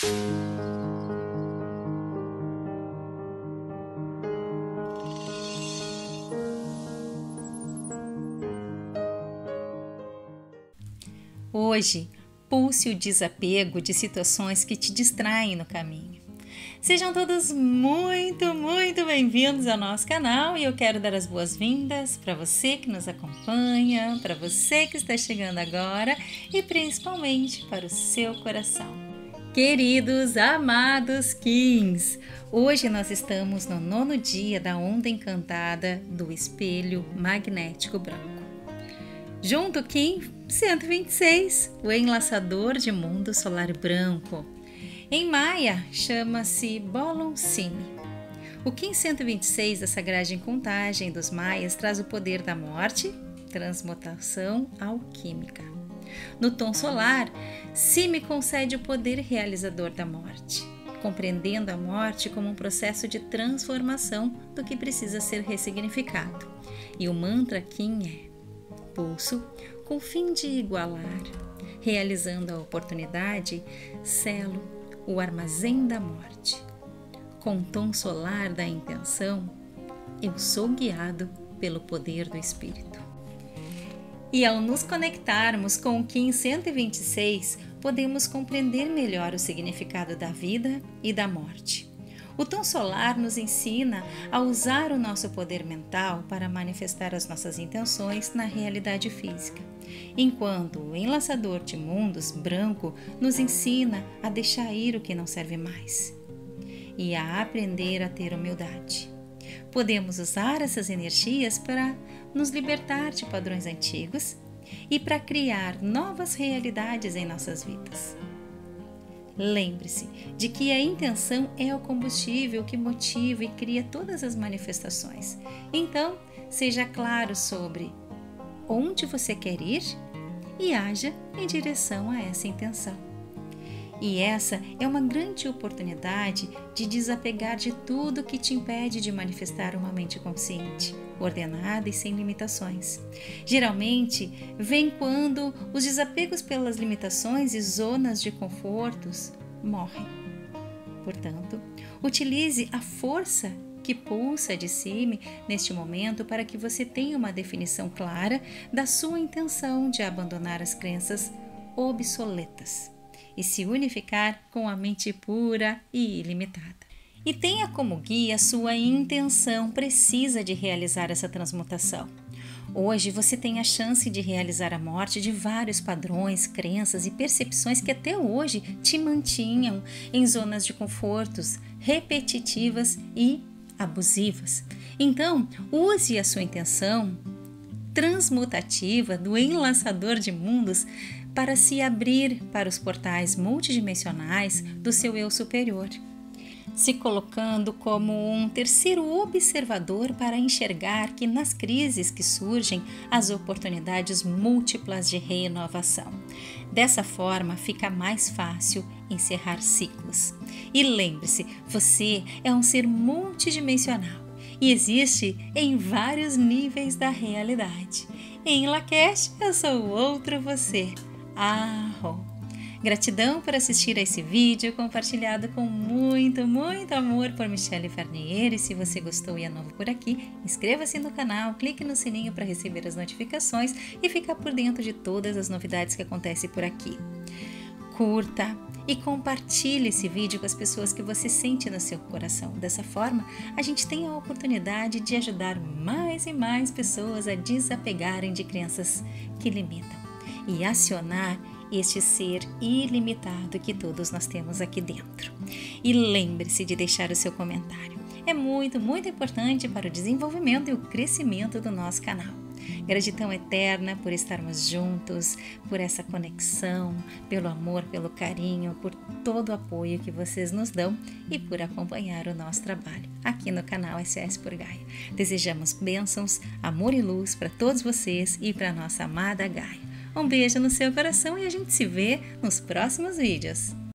Hoje, pulse o desapego de situações que te distraem no caminho. Sejam todos muito bem-vindos ao nosso canal e eu quero dar as boas-vindas para você que nos acompanha, para você que está chegando agora e principalmente para o seu coração. Queridos, amados Kins, hoje nós estamos no 9º dia da onda encantada do espelho magnético branco. Junto Kim 126, o enlaçador de mundo solar branco. Em Maia, chama-se Bolon Simi. O Kim 126 da sagragem contagem dos Maias traz o poder da morte, transmutação alquímica. No tom solar, Simi concede o poder realizador da morte, compreendendo a morte como um processo de transformação do que precisa ser ressignificado. E o mantra Kim é pulso, com o fim de igualar, realizando a oportunidade, selo o armazém da morte. Com o tom solar da intenção, eu sou guiado pelo poder do Espírito. E ao nos conectarmos com o Kim 126, podemos compreender melhor o significado da vida e da morte. O tom solar nos ensina a usar o nosso poder mental para manifestar as nossas intenções na realidade física, enquanto o enlaçador de mundos branco nos ensina a deixar ir o que não serve mais e a aprender a ter humildade. Podemos usar essas energias para nos libertar de padrões antigos e para criar novas realidades em nossas vidas. Lembre-se de que a intenção é o combustível que motiva e cria todas as manifestações. Então, seja claro sobre onde você quer ir e haja em direção a essa intenção. E essa é uma grande oportunidade de desapegar de tudo que te impede de manifestar uma mente consciente, ordenada e sem limitações. Geralmente, vem quando os desapegos pelas limitações e zonas de confortos morrem. Portanto, utilize a força que pulsa de cima neste momento para que você tenha uma definição clara da sua intenção de abandonar as crenças obsoletas e se unificar com a mente pura e ilimitada. E tenha como guia a sua intenção precisa de realizar essa transmutação. Hoje você tem a chance de realizar a morte de vários padrões, crenças e percepções que até hoje te mantinham em zonas de confortos repetitivas e abusivas. Então, use a sua intenção transmutativa do enlaçador de mundos para se abrir para os portais multidimensionais do seu eu superior, se colocando como um terceiro observador para enxergar que nas crises que surgem as oportunidades múltiplas de renovação. Dessa forma, fica mais fácil encerrar ciclos. E lembre-se, você é um ser multidimensional e existe em vários níveis da realidade. Em Lakesh, eu sou o outro você. Gratidão por assistir a esse vídeo compartilhado com muito amor por Michele Farnier. E se você gostou e é novo por aqui, inscreva-se no canal, clique no sininho para receber as notificações e ficar por dentro de todas as novidades que acontecem por aqui. Curta e compartilhe esse vídeo com as pessoas que você sente no seu coração. Dessa forma, a gente tem a oportunidade de ajudar mais e mais pessoas a desapegarem de crenças que limitam e acionar este ser ilimitado que todos nós temos aqui dentro. E lembre-se de deixar o seu comentário. É muito importante para o desenvolvimento e o crescimento do nosso canal. Gratidão eterna por estarmos juntos, por essa conexão, pelo amor, pelo carinho, por todo o apoio que vocês nos dão e por acompanhar o nosso trabalho aqui no canal SOS por Gaia. Desejamos bênçãos, amor e luz para todos vocês e para a nossa amada Gaia. Um beijo no seu coração e a gente se vê nos próximos vídeos.